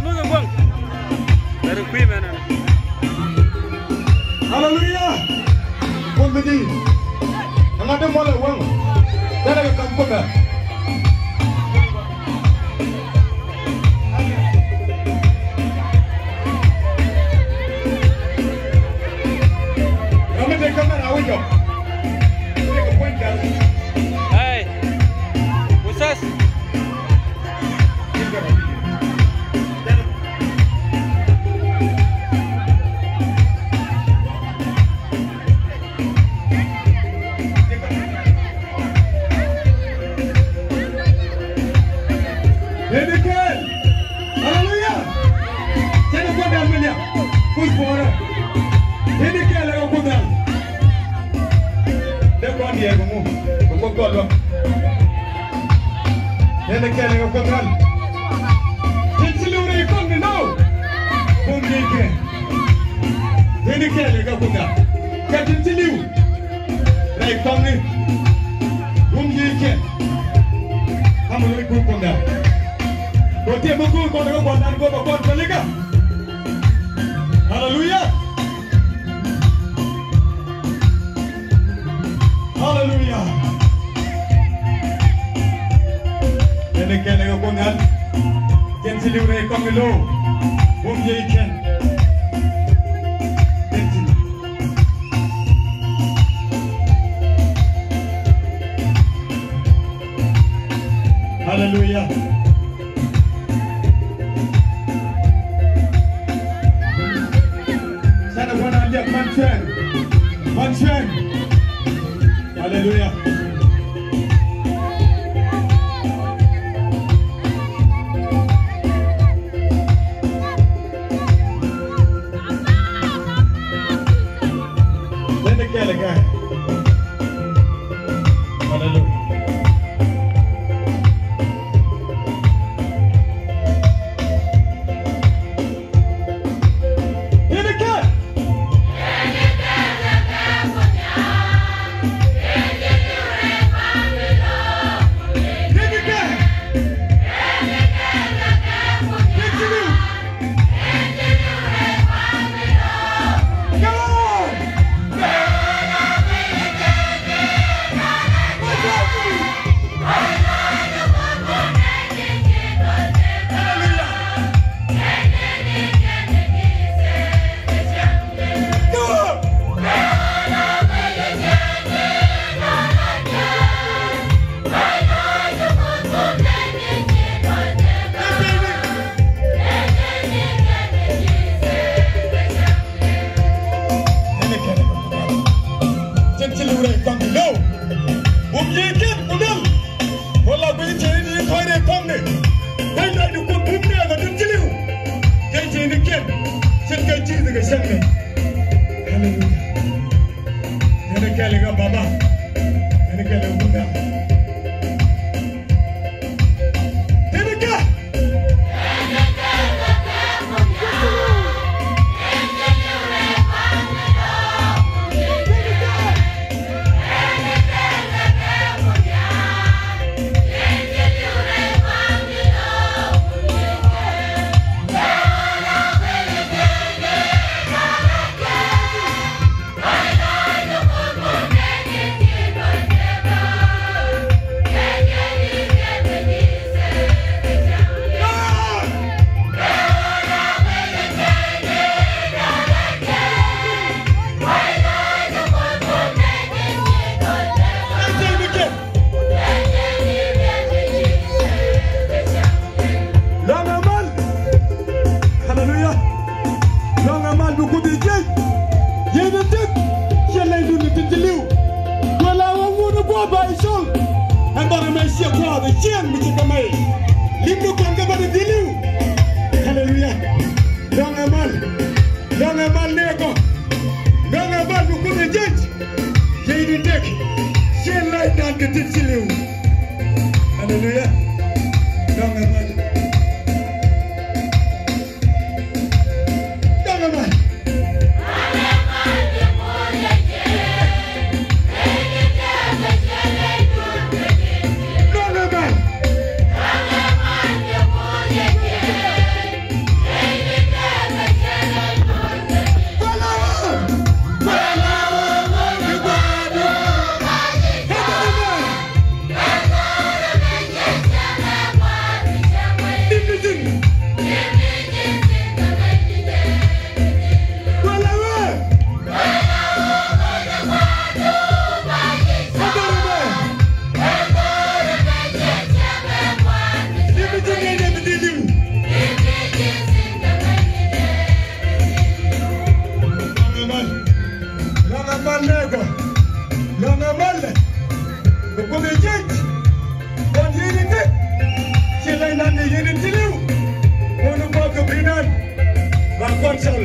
look at one. Let it be, man. Hallelujah. One begin. Another mother one. Then I come put that. Hey, what's this? Hallelujah. Tell us what that million. Who's for it? Dia kamu, bukan kalau. Dia nak kena kau kan? Cincin orang ikut ni now, bukan dia. Dia nak kena kau kan? Kau cincin liu, naik kau ni, bukan dia. Kamu ni ikut kau dah. Kau tiap buku kau nak kau dan kau bakal balik ah. Hallelujah. Hallelujah. Ini kena kau kongan, jangan siliu rey kau ngelo, bom jadi kan. Hallelujah. Sana wana lihat manchen. Hallelujah. Let the girl again. Hallelujah. Yeah. Sol.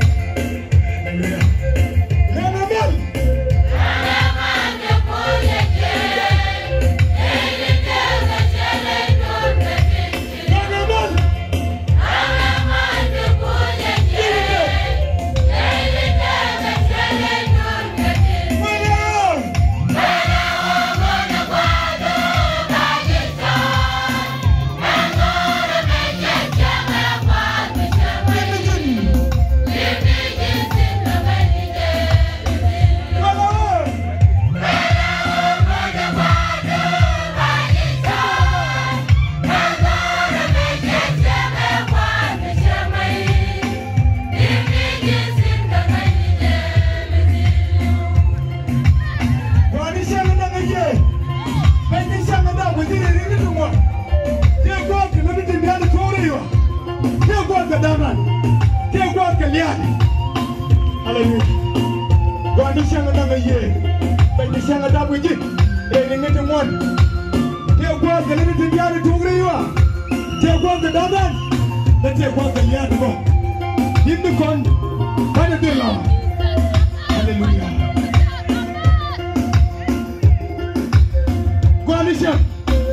Hallelujah. God is young another year. But the young adult with it. They didn't get one. Take one the little thing to you are. Take one the Dadan. Let's take one the Yard go. In the con. By the day long. Hallelujah. God is young.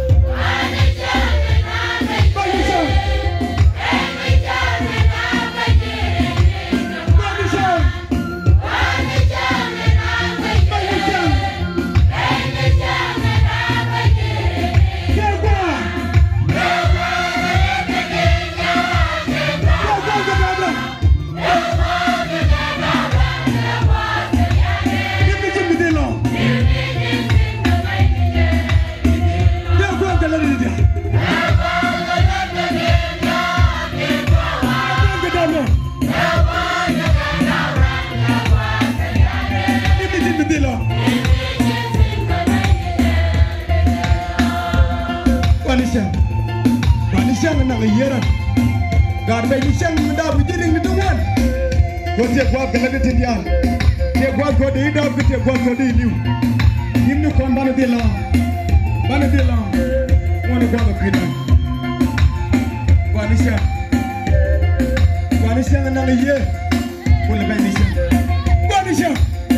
God made me sing with that we didn't do one. What's your work and let it in the end? Take what God did up with your work God did you. Him to come back the law. Banadilla. One of the freedom. Vanisha another year. Full of Vanisha. Vanisha.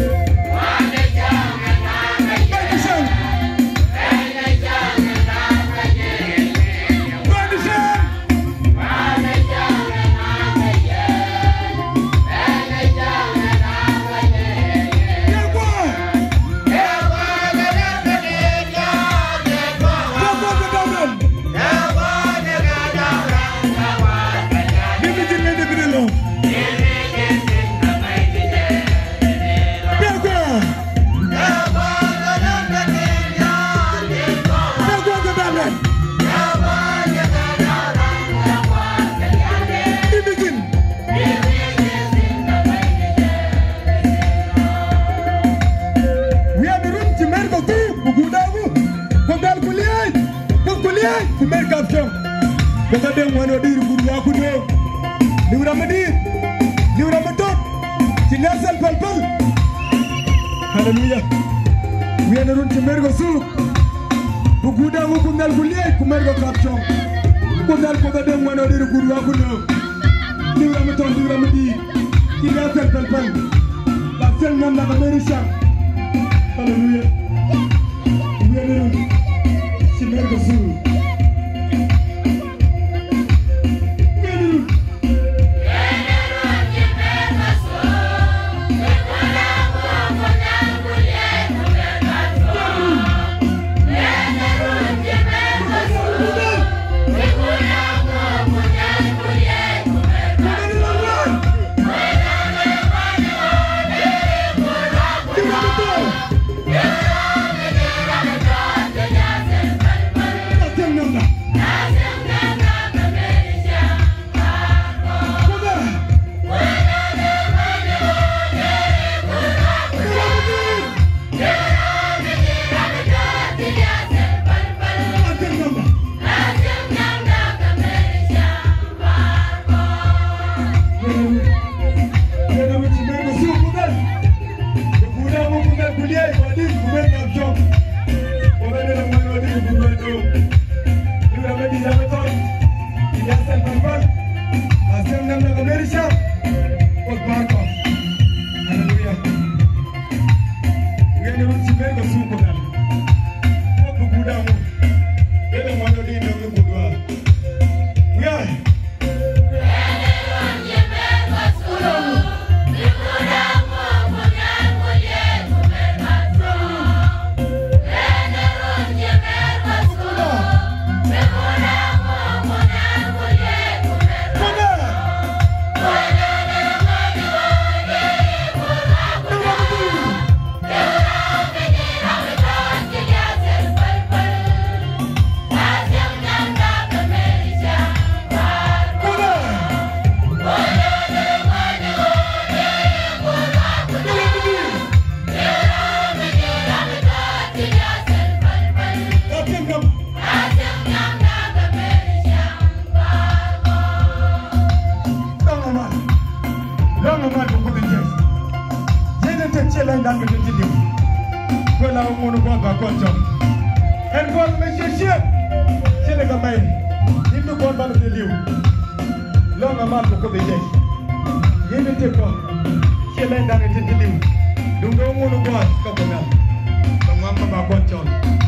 Kata dem wano dir guru aku do. Liura medir, liura metot, sinasal palpal. Hallelujah. We are not mergo su. Buguda aku kundal kuliah, kumergo kapchong. Kundal kata dem wano dir guru aku do. Liura metot, liura medir, sinasal palpal. Laksel nam nak Amerika. Hallelujah. We are not mergo su. Yeah! Shelen dan continue. Kola ngono ko ba koncho. En ko me sheshe. Shele ga mai. Nimdo ko ba de liu. Longa mal ko be jesh. Yene te ko. Shelen dan continue. Dundo ngono ko ka ko na. Ngam ba koncho.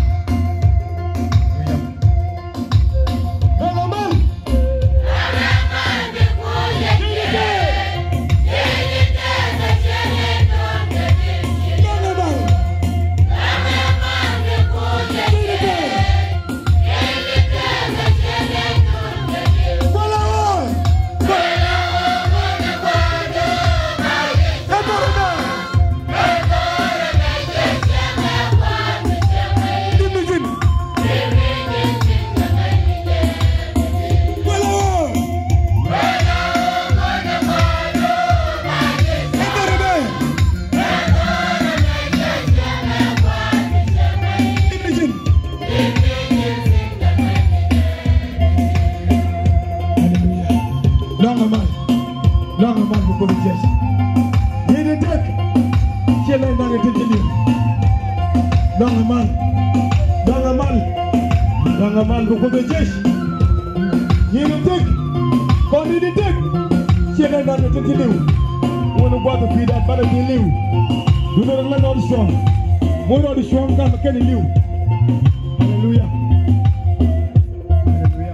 Dangamal ko be jesh yene tek ko ni tek chene na te liw wonu boto fi da bala di liw du do la no strong mo do di strong kam ken liw hallelujah hallelujah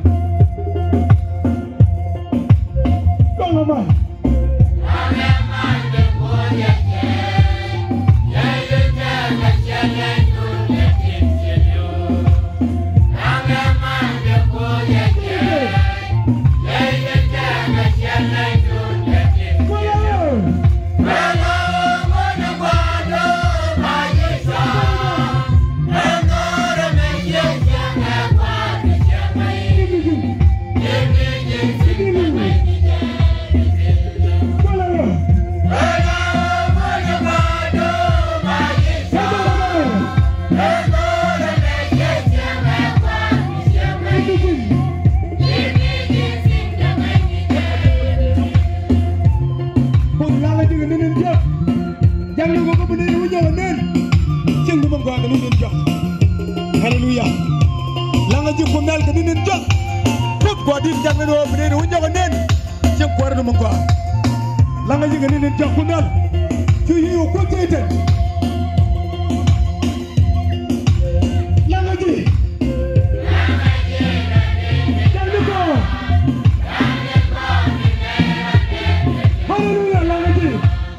dangamal de ko ye hallelujah langa ji ko mel ko nin jot fop ko di jang no be wu njogo nen ci ko war dum ko langa ji nin jot ko mel ci yu ko tete langa ji hallelujah langa ji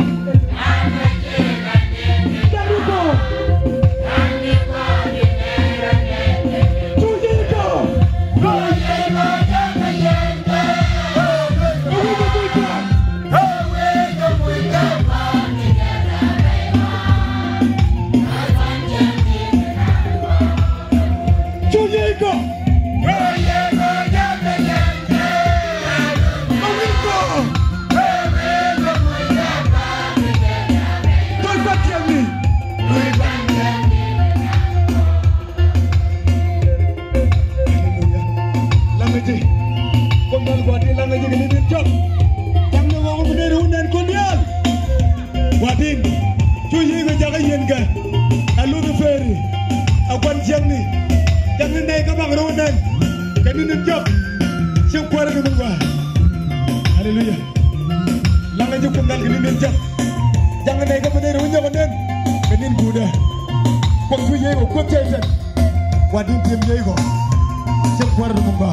Wadin, tu yiga jaga yenga, alu the ferry, awan jamni, jangan naik ke bang ronan, kini nunjuk, siapa kuat ke bangga, haleluya, langan jauh kendal kini nunjuk, jangan naik ke benda ronan ronan, kini Buddha, kau tu yiga kau cecen, wadin tiam yiga, siapa kuat ke bangga,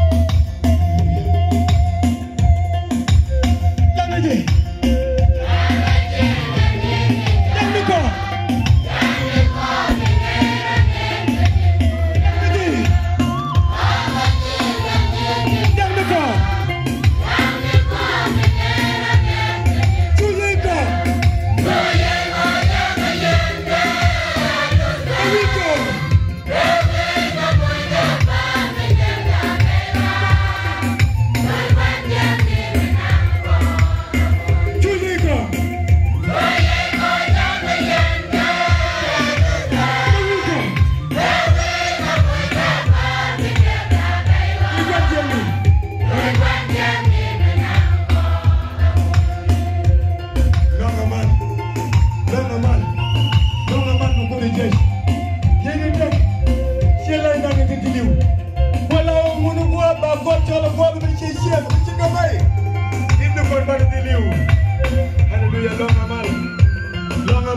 langan je.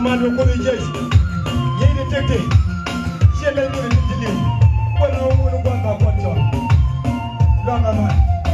man ko ni jees yey de tekte jelle ko ni diliw wala mo no ko ka ko to lona man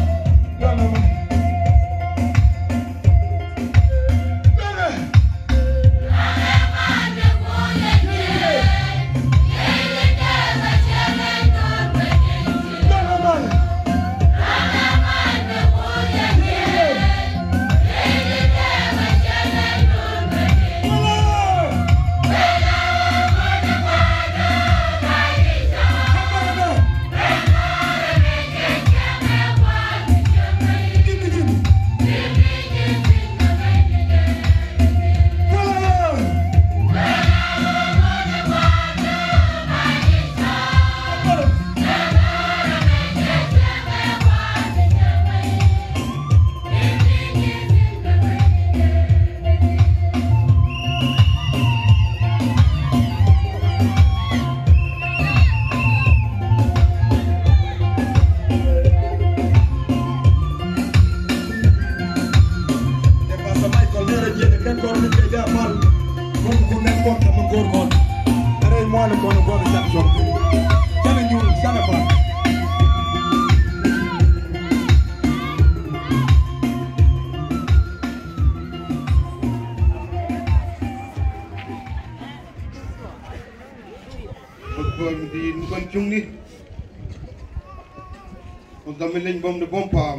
Damiling bom de bom pam.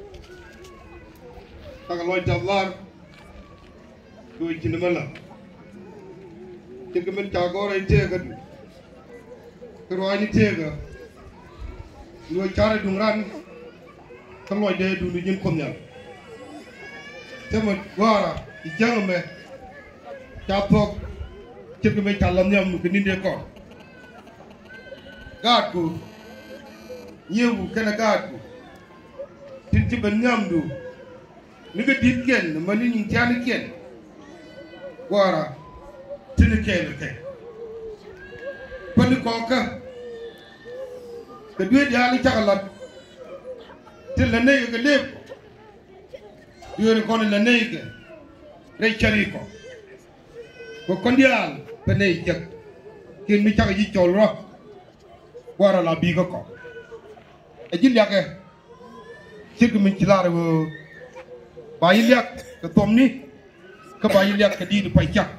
Tagaloi tablar. Dui cinamala. Tikamen cagor ay tega. Keruani tega. Dui cara dungran. Tagaloi de dulu jin komnya. Cuma wara ijang me. Capok. Tikamen calam nyam kini dia kor. Gadku. Yewu kana gaatu tinti ban nyamdu ni ga dit ken mani ni tiani ken wara tin ken ke pan ko ka due dia li tagalat tin la ne ga lep yori kon la ne ga re chari ko kondial penai jak kin mi taga ji chol ro wara la bi ko ajil yak sik min cilare wo bayil yak ke tomni ke bayil yak ke di pay cak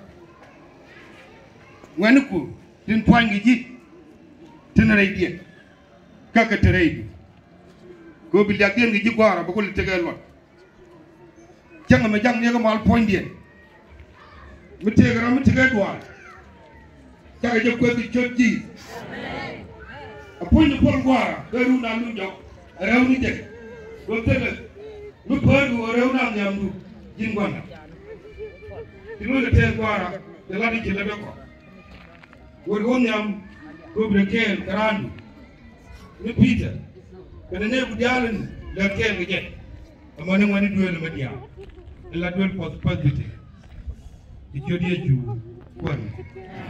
wenuku tin poingi ji tin rey di ka ka terey go bil yak den ji gwara ba ko le tegel wat jang ma jang ne ko mal point di mi tegara mi tegel dwal ka je ko di chodji apoy ni pol gwara garu na lu jok rew ni tek do tebe lu padu rew na nyamdu jingwana dimo le te gwara de la di le ko wor go nyam go bre ken karandu ni pita kana ne bu dialen le ken ge amane woni duel ma dia la duel positivity di jodi ju kon